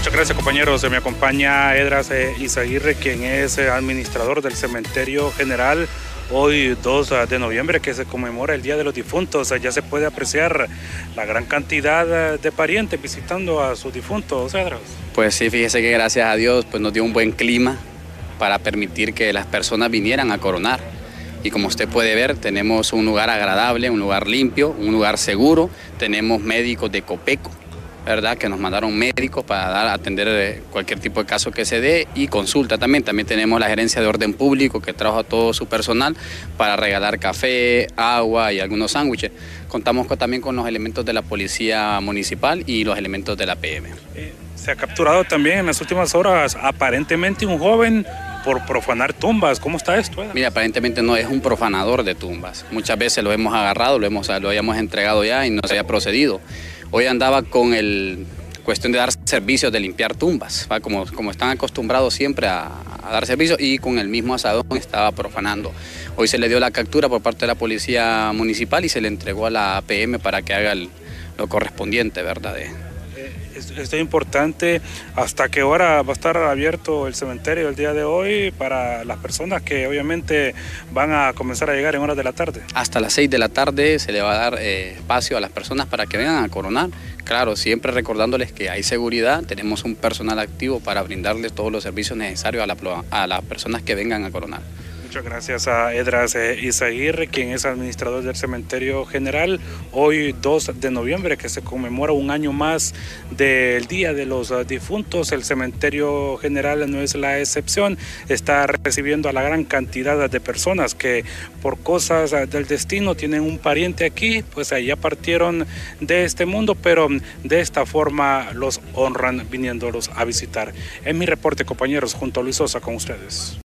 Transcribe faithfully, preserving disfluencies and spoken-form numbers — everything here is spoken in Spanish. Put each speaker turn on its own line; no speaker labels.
Muchas gracias, compañeros. Me acompaña Edras eh, Izaguirre, quien es eh, administrador del Cementerio General. Hoy dos de noviembre, que se conmemora el Día de los Difuntos, ya se puede apreciar la gran cantidad de parientes visitando a sus difuntos, Edras.
Pues sí, fíjese que gracias a Dios pues nos dio un buen clima para permitir que las personas vinieran a coronar. Y como usted puede ver, tenemos un lugar agradable, un lugar limpio, un lugar seguro. Tenemos médicos de Copeco, ¿verdad? Que nos mandaron médicos para dar, atender cualquier tipo de caso que se dé, y consulta también. También tenemos la gerencia de orden público que trabaja a todo su personal para regalar café, agua y algunos sándwiches. Contamos con, también con los elementos de la policía municipal y los elementos de la P M.
Eh, se ha capturado también en las últimas horas aparentemente un joven por profanar tumbas. ¿Cómo está esto?
Mira, aparentemente no es un profanador de tumbas. Muchas veces lo hemos agarrado, lo, hemos, lo habíamos entregado ya y no se había procedido. Hoy andaba con el cuestión de dar servicios de limpiar tumbas, ¿va? Como, como están acostumbrados siempre a, a dar servicios, y con el mismo asadón estaba profanando. Hoy se le dio la captura por parte de la policía municipal y se le entregó a la P M para que haga el, lo correspondiente, ¿verdad? De,
Esto es importante. ¿Hasta qué hora va a estar abierto el cementerio el día de hoy para las personas que obviamente van a comenzar a llegar en horas de la tarde?
Hasta las seis de la tarde se le va a dar eh, espacio a las personas para que vengan a coronar. Claro, siempre recordándoles que hay seguridad, tenemos un personal activo para brindarles todos los servicios necesarios a, la, a las personas que vengan a coronar.
Muchas gracias a Edras Izaguirre, quien es administrador del Cementerio General. Hoy dos de noviembre, que se conmemora un año más del Día de los Difuntos, el Cementerio General no es la excepción. Está recibiendo a la gran cantidad de personas que por cosas del destino tienen un pariente aquí, pues allá partieron de este mundo, pero de esta forma los honran viniéndolos a visitar. En mi reporte, compañeros, junto a Luis Sosa con ustedes.